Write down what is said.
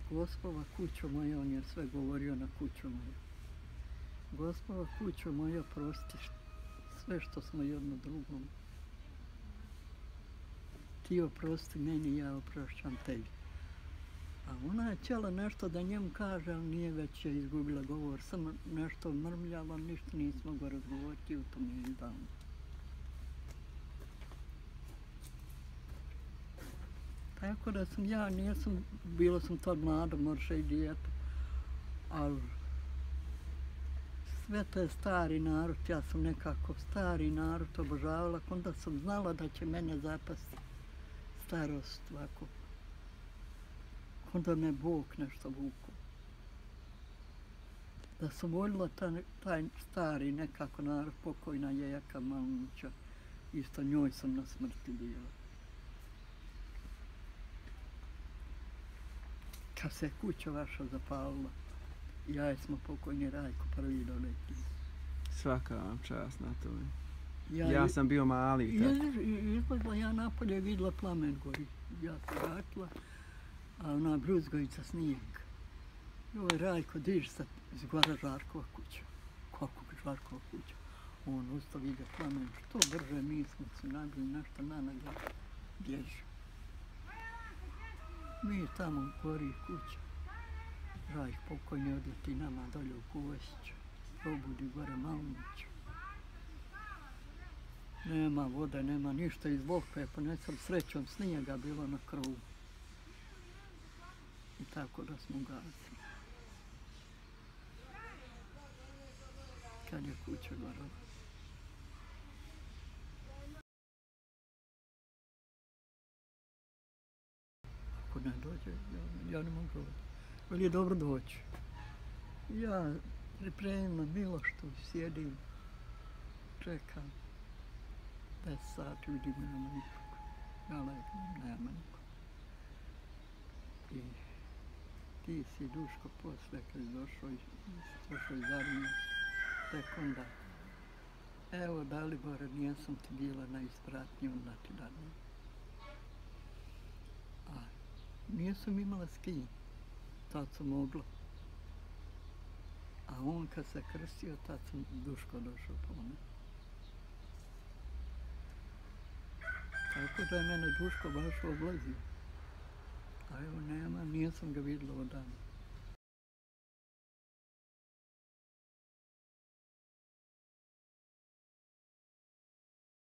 Gospoda, kućo moja, on je sve govorio na kuću moju. Gospoda, kućo moja, prosti sve što smo jedno drugom. Ti oprosti meni, ja oprošćam tebi. A ona je htjela nešto da njemu kaže, ali nije, već je izgubila govor. Samo nešto mrmljala, ništa nismo go razgovoriti, u tom je izdavno. Tako da sam ja, nisam, bila sam tad mlada, možda i dijete, ali sve to je stari narod, ja sam nekako stari narod obožavala, onda sam znala da će mene zapasti starost ovako. Onda me Bog nešto vuku. Da sam voljela taj stari nekako narod, pokojna Jejaka Malnića, isto njoj sam na smrti bila. Kad se kuća vaša zapalila, ja smo pokojni Rajko prvi doletio. Svaka vam čast na tome. Ja sam bio mali i tako. Izlazila ja napolje, vidjela plamen gori. Ja se vratila, a ona bruzgovica snijeg. Joj, Rajko, diži se iz gore Žarkova kuća. Kako Žarkova kuća? On ustao, vide plamen. Što brže mi smo se nabili nešto na noge. Bježi. Mi tamo gori kuća. Rajk pokojni odleti nama dolje u Kuvosiću. Probudi gore Malniću. Nema vode, nema ništa, iz Bokve ponesam srećom snijega bilo na krovu. I tako da smo gasili. Kad je kuća gorela. Ako ne dođe, ja ne mogu doći. Ali je dobro doći. Ja pripremim bilo što, sjedim, čekam. 10 sati vidim, nema nikog. Ja legnem, nema nikog. I ti si, Duško, posle kad je došao iz armije, tek onda, evo Dalibore, nijesam ti bila na ispratnji, onda ti dadim. A nisam imala s kim, tad sam mogla. A on kad se krstio, tad sam Duško došao po mene. Tako da je mene Duško baš oblazio. A evo nema, nisam ga vidjela odavno.